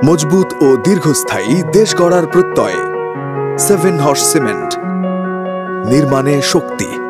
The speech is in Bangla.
মজবুত ও দীর্ঘস্থায়ী দেশ গড়ার প্রত্যয়। 7 হর্স সিমেন্ট, নির্মাণে শক্তি।